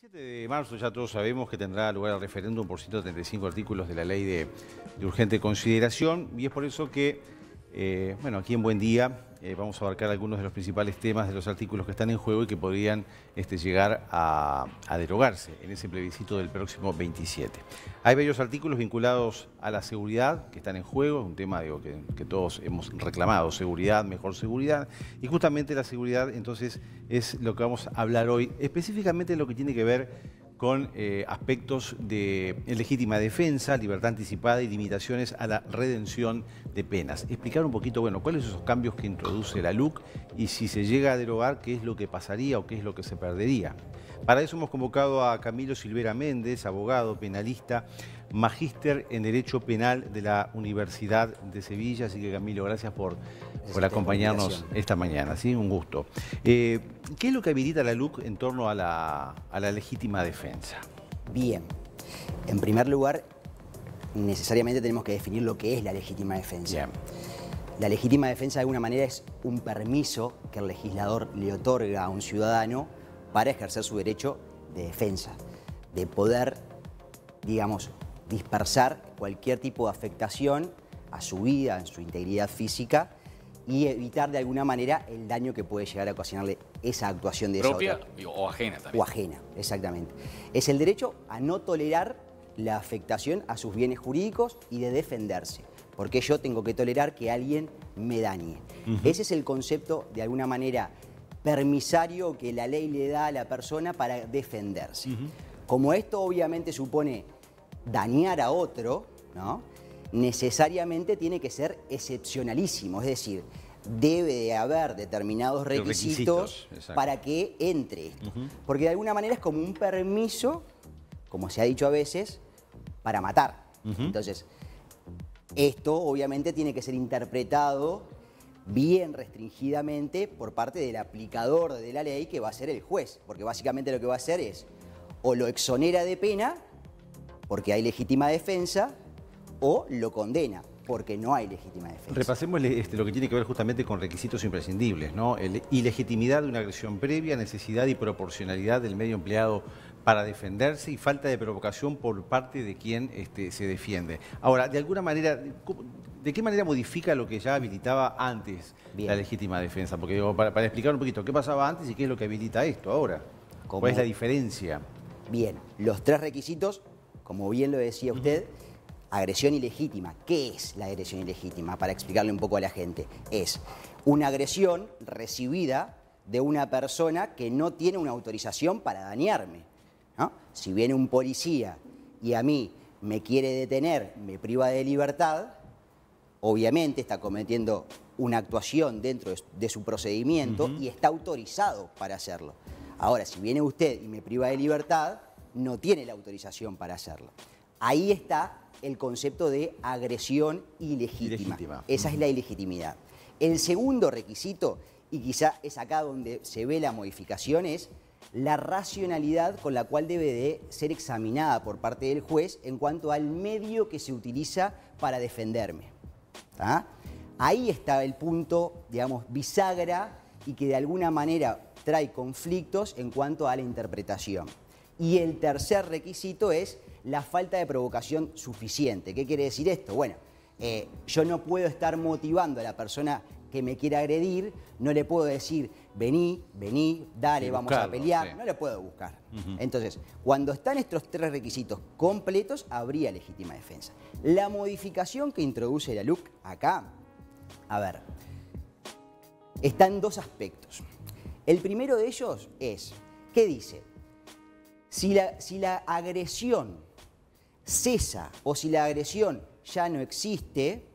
7 de marzo ya todos sabemos que tendrá lugar el referéndum por 135 artículos de la ley de urgente consideración, y es por eso que, bueno, aquí en Buen Día vamos a abarcar algunos de los principales temas de los artículos que están en juego y que podrían llegar a derogarse en ese plebiscito del próximo 27. Hay varios artículos vinculados a la seguridad que están en juego, es un tema que todos hemos reclamado, seguridad, mejor seguridad, y justamente la seguridad entonces es lo que vamos a hablar hoy, específicamente lo que tiene que ver con aspectos de legítima defensa, libertad anticipada y limitaciones a la redención de penas. Explicar un poquito, bueno, cuáles son esos cambios que introduce la LUC y si se llega a derogar, qué es lo que pasaría o qué es lo que se perdería. Para eso hemos convocado a Camilo Silvera Méndez, abogado, penalista, magíster en Derecho Penal de la Universidad de Sevilla. Así que, Camilo, gracias por acompañarnos esta mañana, ¿sí? Un gusto. ¿Qué es lo que habilita la LUC en torno a la legítima defensa? Bien, en primer lugar, necesariamente tenemos que definir lo que es la legítima defensa. Bien. La legítima defensa de alguna manera es un permiso que el legislador le otorga a un ciudadano para ejercer su derecho de defensa, de poder, digamos, dispersar cualquier tipo de afectación a su vida, a su integridad física y evitar de alguna manera el daño que puede llegar a ocasionarle esa actuación de propia esa otra. o ajena también. O ajena, exactamente. Es el derecho a no tolerar la afectación a sus bienes jurídicos y de defenderse. Porque yo tengo que tolerar que alguien me dañe. Ese es el concepto, de alguna manera, permisario que la ley le da a la persona para defenderse. Como esto obviamente supone dañar a otro, ¿no?, necesariamente tiene que ser excepcionalísimo, es decir, debe de haber determinados requisitos para que entre esto. Porque de alguna manera es como un permiso, como se ha dicho a veces, para matar. Entonces, esto obviamente tiene que ser interpretado bien restringidamente por parte del aplicador de la ley, que va a ser el juez, porque básicamente lo que va a hacer es o lo exonera de pena, porque hay legítima defensa, o lo condena, porque no hay legítima defensa. Repasemos lo que tiene que ver justamente con requisitos imprescindibles, ¿no? Ilegitimidad de una agresión previa, necesidad y proporcionalidad del medio empleado para defenderse y falta de provocación por parte de quien se defiende. Ahora, de alguna manera, ¿de qué manera modifica lo que ya habilitaba antes la legítima defensa? Porque digo, para explicar un poquito, ¿qué pasaba antes y qué es lo que habilita esto ahora? ¿Cuál es la diferencia? Bien, los tres requisitos, como bien lo decía usted, agresión ilegítima. ¿Qué es la agresión ilegítima? Para explicarle un poco a la gente. Es una agresión recibida de una persona que no tiene una autorización para dañarme, ¿no? Si viene un policía y a mí me quiere detener, me priva de libertad, obviamente está cometiendo una actuación dentro de su procedimiento y está autorizado para hacerlo. Ahora, si viene usted y me priva de libertad, no tiene la autorización para hacerlo. Ahí está el concepto de agresión ilegítima. Esa es la ilegitimidad. El segundo requisito, y quizá es acá donde se ve la modificación, es la racionalidad con la cual debe de ser examinada por parte del juez en cuanto al medio que se utiliza para defenderme. ¿Tá? Ahí está el punto, digamos, bisagra y que de alguna manera trae conflictos en cuanto a la interpretación. Y el tercer requisito es la falta de provocación suficiente. ¿Qué quiere decir esto? Bueno, yo no puedo estar motivando a la persona que me quiera agredir, no le puedo decir, vení, dale, vamos a pelear, no le puedo buscar. Entonces, cuando están estos tres requisitos completos, habría legítima defensa. La modificación que introduce la LUC acá, a ver, está en dos aspectos. El primero de ellos es, ¿qué dice? Si la agresión cesa o si la agresión ya no existe,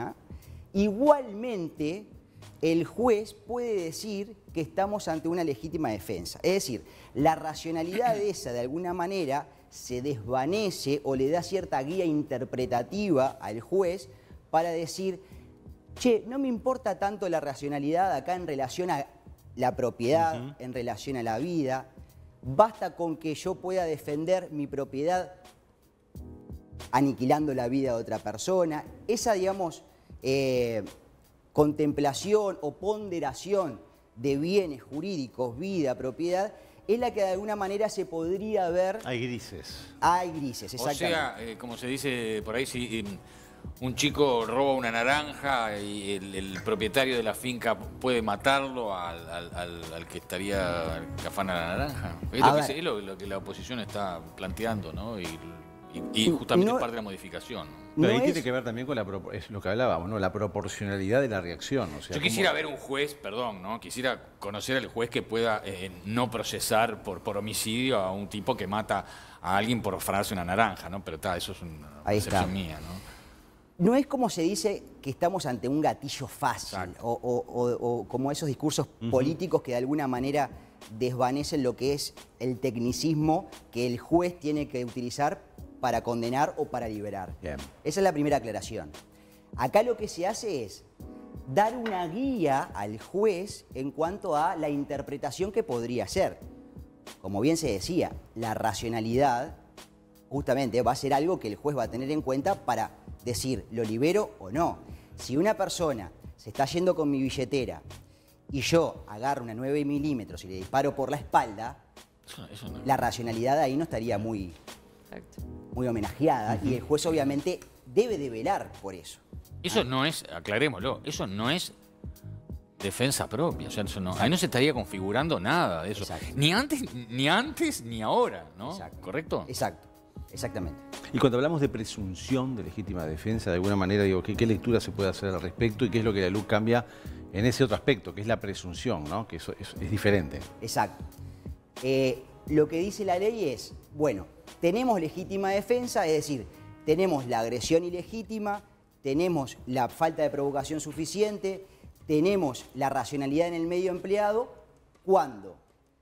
igualmente el juez puede decir que estamos ante una legítima defensa. Es decir, la racionalidad de esa de alguna manera se desvanece o le da cierta guía interpretativa al juez para decir, che, no me importa tanto la racionalidad acá en relación a la propiedad, en relación a la vida, basta con que yo pueda defender mi propiedad aniquilando la vida de otra persona. Esa, digamos, contemplación o ponderación de bienes jurídicos, vida, propiedad, es la que de alguna manera se podría ver... Hay grises. Hay grises, exactamente. O sea, como se dice por ahí, si un chico roba una naranja y el propietario de la finca puede matarlo al que estaría que afana la naranja. Es lo que la oposición está planteando, ¿no? Y justamente es parte de la modificación. Pero ahí tiene que ver también con es lo que hablábamos, ¿no? La proporcionalidad de la reacción. O sea, yo quisiera ver un juez, perdón, ¿no? Quisiera conocer al juez que pueda no procesar por homicidio a un tipo que mata a alguien por afanarse una naranja, ¿no? Pero eso es una percepción mía, ¿no? No es como se dice que estamos ante un gatillo fácil o como esos discursos políticos que de alguna manera desvanecen lo que es el tecnicismo que el juez tiene que utilizar para condenar o para liberar. Bien. Esa es la primera aclaración. Acá lo que se hace es dar una guía al juez en cuanto a la interpretación que podría hacer. Como bien se decía, la racionalidad justamente va a ser algo que el juez va a tener en cuenta para decir, ¿lo libero o no? Si una persona se está yendo con mi billetera y yo agarro una 9 milímetros y le disparo por la espalda, eso no. La racionalidad ahí no estaría muy homenajeada y el juez obviamente debe de velar por eso. Eso no es, aclarémoslo, eso no es defensa propia, o sea, eso no, ahí no se estaría configurando nada de eso. Ni antes ni ahora, ¿no? ¿Correcto? Exacto, exactamente. Y cuando hablamos de presunción de legítima defensa, de alguna manera, digo, ¿qué lectura se puede hacer al respecto y qué es lo que la LUC cambia en ese otro aspecto, que es la presunción, ¿no? Que eso es diferente. Exacto. Lo que dice la ley es, bueno, tenemos legítima defensa, es decir, tenemos la agresión ilegítima, tenemos la falta de provocación suficiente, tenemos la racionalidad en el medio empleado, cuando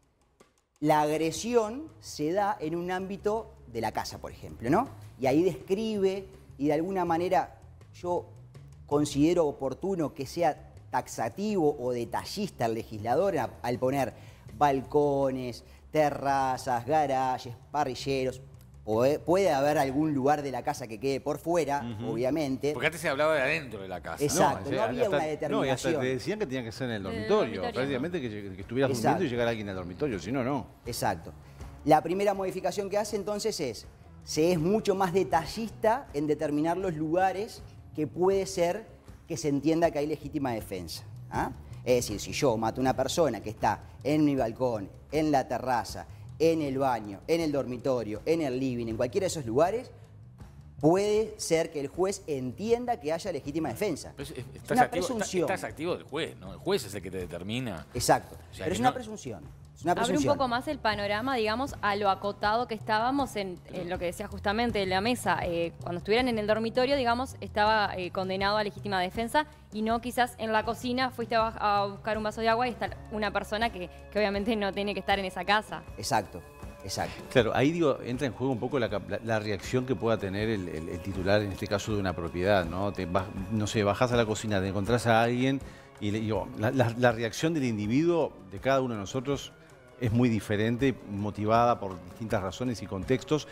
la agresión se da en un ámbito de la casa, por ejemplo, ¿no? Y ahí describe, y de alguna manera yo considero oportuno que sea taxativo o detallista el legislador al poner balcones, terrazas, garajes, parrilleros. Puede haber algún lugar de la casa que quede por fuera, obviamente. Porque antes se hablaba de adentro de la casa. Exacto, no había una determinación. No, y hasta te decían que tenían que ser en el dormitorio. Prácticamente que estuvieras durmiendo y llegara alguien al dormitorio, si no, no. Exacto. La primera modificación que hace entonces se es mucho más detallista en determinar los lugares que puede ser que se entienda que hay legítima defensa. Es decir, si yo mato a una persona que está en mi balcón, en la terraza, en el baño, en el dormitorio, en el living, en cualquiera de esos lugares, puede ser que el juez entienda que haya legítima defensa. Es una presunción. Estás activo del juez, ¿no? El juez es el que te determina. Exacto, o sea, pero es una presunción. Abre un poco más el panorama, digamos, a lo acotado que estábamos en lo que decía justamente la mesa. Cuando estuvieran en el dormitorio, digamos, estaba condenado a legítima defensa y no quizás en la cocina fuiste a buscar un vaso de agua y está una persona que obviamente no tiene que estar en esa casa. Exacto. Exacto. Claro, ahí digo, entra en juego un poco la reacción que pueda tener el titular, en este caso de una propiedad, ¿no? No sé, bajás a la cocina, te encontrás a alguien y la reacción del individuo, de cada uno de nosotros, es muy diferente, motivada por distintas razones y contextos.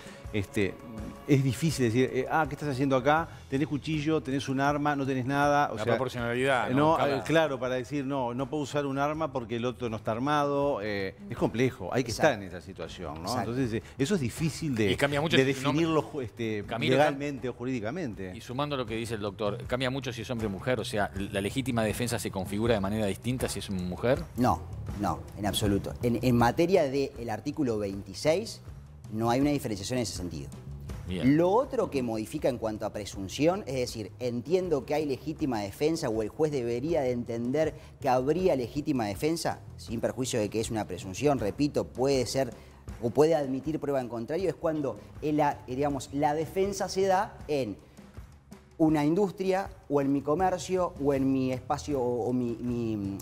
Es difícil decir, ¿qué estás haciendo acá? ¿Tenés cuchillo? ¿Tenés un arma? ¿No tenés nada? La proporcionalidad. No, claro, para decir, no puedo usar un arma porque el otro no está armado. Es complejo, hay que estar en esa situación, ¿no? Entonces, eso es difícil de definirlo legalmente o jurídicamente. Y sumando lo que dice el doctor, ¿cambia mucho si es hombre o mujer? O sea, ¿la legítima defensa se configura de manera distinta si es mujer? No, en absoluto. En materia del artículo 26, no hay una diferenciación en ese sentido. Bien. Lo otro que modifica en cuanto a presunción, es decir, entiendo que hay legítima defensa o el juez debería de entender que habría legítima defensa, sin perjuicio de que es una presunción, repito, puede ser o puede admitir prueba en contrario, es cuando la defensa se da en una industria o en mi comercio o en mi espacio o mi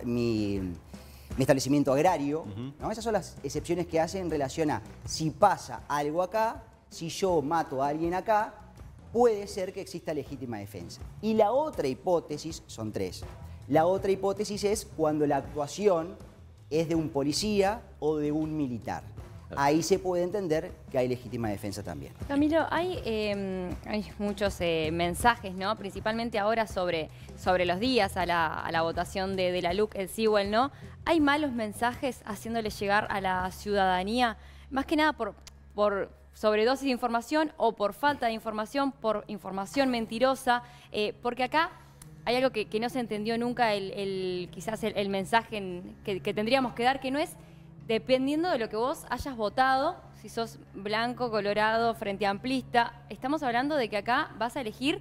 establecimiento agrario, ¿no? Esas son las excepciones que hacen en relación a si pasa algo acá, si yo mato a alguien acá, puede ser que exista legítima defensa. Y la otra hipótesis, son tres, la otra hipótesis es cuando la actuación es de un policía o de un militar. ahí se puede entender que hay legítima defensa también. Camilo, hay muchos mensajes, ¿no? Principalmente ahora sobre los días a la votación de la LUC, el sí o el no. ¿Hay malos mensajes haciéndole llegar a la ciudadanía? Más que nada por sobredosis de información o por falta de información, por información mentirosa, porque acá hay algo que no se entendió nunca, quizás el mensaje que tendríamos que dar, que no es dependiendo de lo que vos hayas votado, si sos blanco, colorado, frente amplista. Estamos hablando de que acá vas a elegir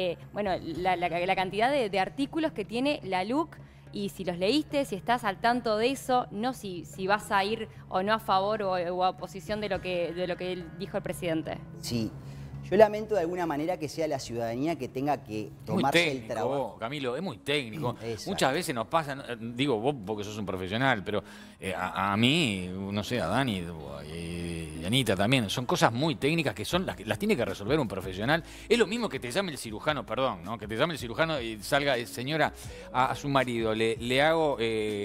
la cantidad de artículos que tiene la LUC, y si los leíste, si estás al tanto de eso, no si vas a ir o no a favor o a oposición de lo que dijo el presidente. Sí. Yo lamento de alguna manera que sea la ciudadanía que tenga que tomarse el trabajo. Camilo, es muy técnico. Exacto. Muchas veces nos pasa, digo vos porque sos un profesional, pero a mí, no sé, a Dani y Anita también, son cosas muy técnicas que son las tiene que resolver un profesional. Es lo mismo que te llame el cirujano, perdón, ¿no? Que te llame el cirujano y salga, señora, a su marido, le hago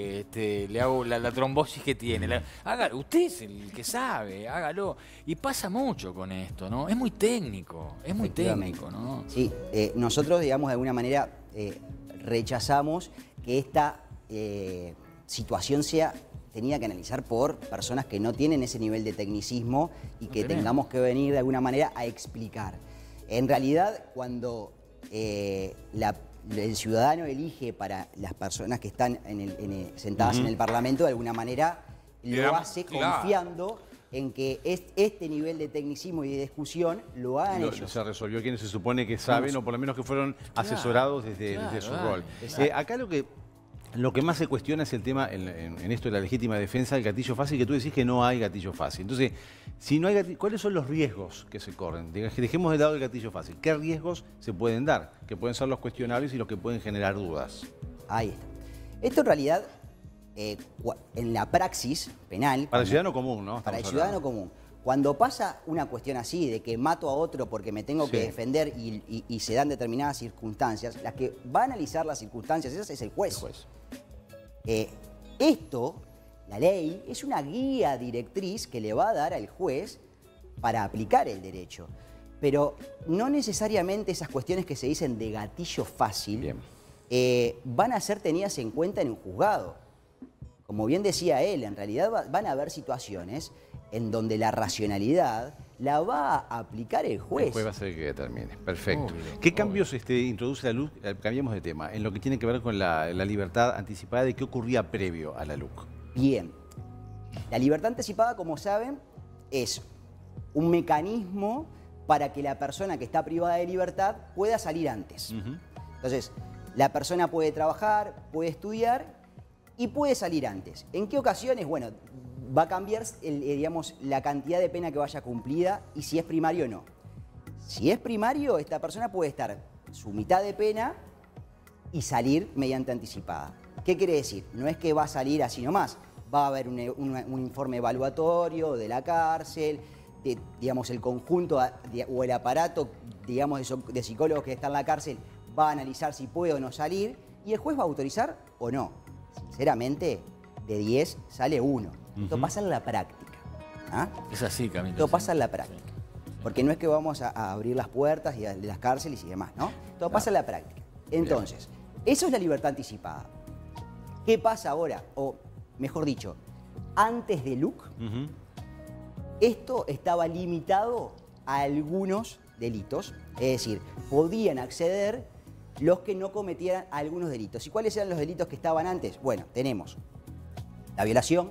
la trombosis que tiene. Usted es el que sabe, hágalo. Y pasa mucho con esto, ¿no? Es muy técnico. Es muy técnico, ¿no? Sí, nosotros, digamos, de alguna manera rechazamos que esta situación tenía que analizar por personas que no tienen ese nivel de tecnicismo y que tengamos que venir de alguna manera a explicar. En realidad, cuando el ciudadano elige para las personas que están sentadas en el Parlamento, de alguna manera lo hace confiando en que este nivel de tecnicismo y de discusión lo hagan ellos. Se resolvió quienes se supone que saben, o por lo menos que fueron asesorados desde su rol. Acá lo que más se cuestiona es el tema, en esto de la legítima defensa, del gatillo fácil, que tú decís que no hay gatillo fácil. Entonces, si no hay gatillo, ¿cuáles son los riesgos que se corren? Dejemos de lado el gatillo fácil. ¿Qué riesgos se pueden dar? Que pueden ser los cuestionables y los que pueden generar dudas. Ahí está. Esto en realidad, en la praxis penal... Para el ciudadano común, ¿no? Para el ciudadano común. Cuando pasa una cuestión así, de que mato a otro porque me tengo que defender y se dan determinadas circunstancias, las que va a analizar las circunstancias, esas es el juez. Esto, la ley, es una guía directriz que le va a dar al juez para aplicar el derecho. Pero no necesariamente esas cuestiones que se dicen de gatillo fácil van a ser tenidas en cuenta en un juzgado. Como bien decía él, en realidad van a haber situaciones en donde la racionalidad la va a aplicar el juez. El juez va a ser el que determine. Perfecto. ¿Qué cambios introduce la LUC? Cambiamos de tema. En lo que tiene que ver con la libertad anticipada, ¿de qué ocurría previo a la LUC? Bien. La libertad anticipada, como saben, es un mecanismo para que la persona que está privada de libertad pueda salir antes. Entonces, la persona puede trabajar, puede estudiar y puede salir antes. ¿En qué ocasiones? Bueno, va a cambiar digamos, la cantidad de pena que vaya cumplida y si es primario o no. Si es primario, esta persona puede estar su mitad de pena y salir mediante anticipada. ¿Qué quiere decir? No es que va a salir así nomás. Va a haber un informe evaluatorio de la cárcel, digamos, el conjunto o el aparato, digamos, de psicólogos que está en la cárcel va a analizar si puede o no salir y el juez va a autorizar o no. Sinceramente, de 10 sale 1. Esto pasa en la práctica. ¿Ah? Es así, Camilo. Esto pasa en la práctica. Porque no es que vamos a abrir las puertas de las cárceles y demás, ¿no? Todo pasa en la práctica. Entonces, eso es la libertad anticipada. ¿Qué pasa ahora? O, mejor dicho, antes de LUC, esto estaba limitado a algunos delitos. Es decir, podían acceder los que no cometieran algunos delitos. ¿Y cuáles eran los delitos que estaban antes? Bueno, tenemos la violación,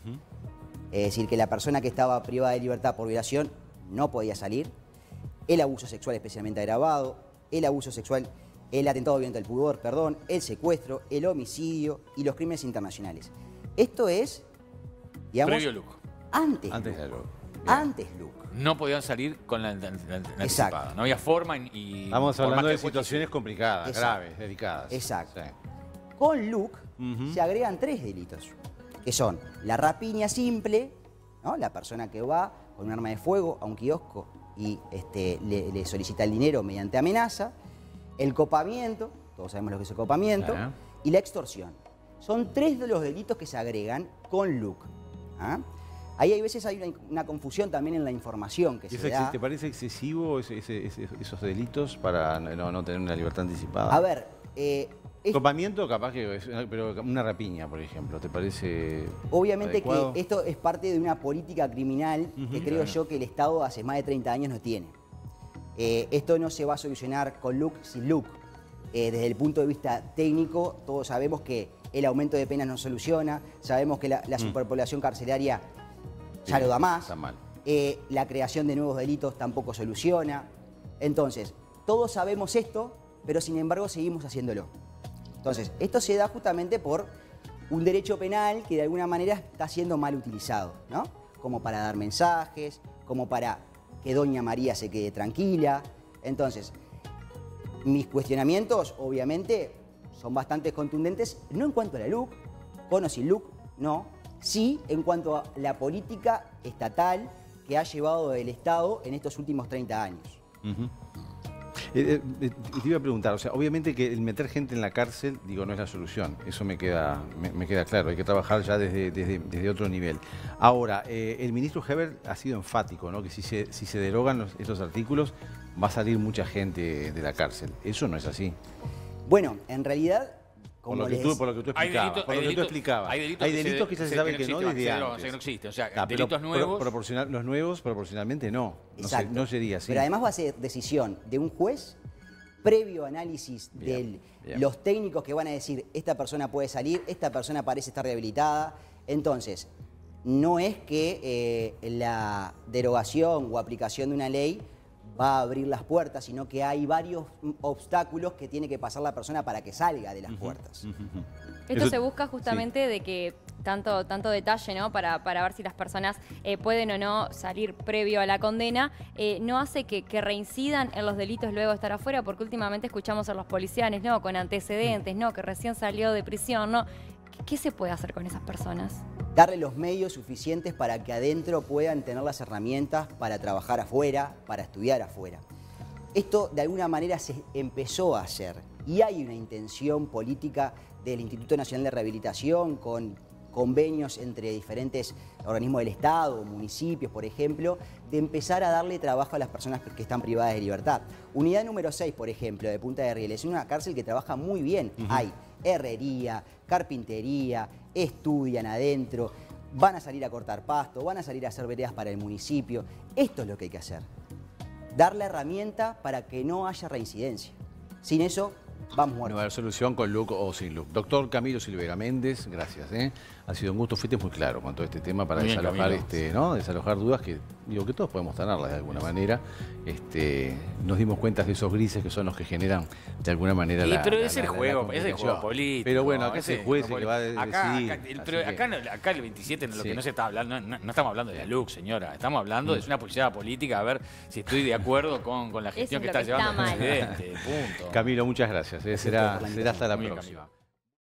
es decir, que la persona que estaba privada de libertad por violación no podía salir, el abuso sexual especialmente agravado, el abuso sexual, el atentado violento al pudor, perdón, el secuestro, el homicidio y los crímenes internacionales. Esto es, digamos, previo LUC. Antes de LUC. Antes LUC. No podían salir con la anticipada. No había forma y... Estamos hablando de situaciones complicadas, graves, delicadas. Exacto. Con LUC se agregan 3 delitos, que son la rapiña simple, ¿no? La persona que va con un arma de fuego a un kiosco y le solicita el dinero mediante amenaza, el copamiento, todos sabemos lo que es el copamiento, y la extorsión. Son 3 de los delitos que se agregan con LUC. Ahí hay veces hay una confusión también en la información que se da. ¿Te parece excesivo esos delitos para no tener una libertad anticipada? A ver... Topamiento capaz que es, pero una rapiña, por ejemplo, ¿te parece obviamente adecuado? Que esto es parte de una política criminal que creo yo que el Estado hace más de 30 años no tiene. Esto no se va a solucionar con LUC sin LUC. Desde el punto de vista técnico, todos sabemos que el aumento de penas no soluciona, sabemos que la superpoblación carcelaria ya lo da más, Está mal. La creación de nuevos delitos tampoco soluciona. Entonces, todos sabemos esto, pero sin embargo seguimos haciéndolo. Entonces, esto se da justamente por un derecho penal que de alguna manera está siendo mal utilizado, ¿no? Como para dar mensajes, como para que Doña María se quede tranquila. Entonces, mis cuestionamientos, obviamente, son bastante contundentes, no en cuanto a la LUC, con o sin LUC, no. Sí en cuanto a la política estatal que ha llevado el Estado en estos últimos 30 años. Te iba a preguntar, o sea, obviamente que el meter gente en la cárcel, digo, no es la solución. Eso me queda claro, hay que trabajar ya desde otro nivel. Ahora, el ministro Heber ha sido enfático, ¿no? Que si se derogan estos artículos, va a salir mucha gente de la cárcel. Eso no es así. Bueno, en realidad... Por lo que tú explicabas. Hay delitos que ya se sabe que no desde antes. Que no existe. O sea, Pero delitos nuevos... los nuevos proporcionalmente no. No sería así. Pero además va a ser decisión de un juez previo análisis de los técnicos que van a decir esta persona puede salir, esta persona parece estar rehabilitada. Entonces, no es que la derogación o aplicación de una ley va a abrir las puertas, sino que hay varios obstáculos que tiene que pasar la persona para que salga de las puertas. Esto se busca justamente de que tanto detalle, ¿no? Para ver si las personas pueden o no salir previo a la condena, no hace que reincidan en los delitos luego de estar afuera, porque últimamente escuchamos a los policiales, ¿no? Con antecedentes, ¿no? Que recién salió de prisión, ¿no? ¿Qué se puede hacer con esas personas? Darle los medios suficientes para que adentro puedan tener las herramientas para trabajar afuera, para estudiar afuera. Esto de alguna manera se empezó a hacer y hay una intención política del Instituto Nacional de Rehabilitación con convenios entre diferentes organismos del Estado, municipios, por ejemplo, de empezar a darle trabajo a las personas que están privadas de libertad. Unidad número 6, por ejemplo, de Punta de Rieles, es una cárcel que trabaja muy bien. Hay herrería, carpintería, estudian adentro, van a salir a cortar pasto, van a salir a hacer veredas para el municipio. Esto es lo que hay que hacer. Dar la herramienta para que no haya reincidencia. Sin eso, vamos muertos. No va a haber solución con LUC o sin LUC. Doctor Camilo Silvera Méndez, gracias. Ha sido un gusto, fuiste muy claro con todo este tema para desalojar, desalojar dudas que digo que todos podemos tenerlas de alguna manera. Nos dimos cuenta de esos grises que son los que generan de alguna manera pero es el juego político. Pero bueno, acá es el juez el que va a decidir. Pero acá el 27 lo que no se está hablando, no estamos hablando de la LUC, señora. Estamos hablando de una pulseada política, a ver si estoy de acuerdo con la gestión que está llevando el presidente. Punto. Camilo, muchas gracias. Será hasta la próxima.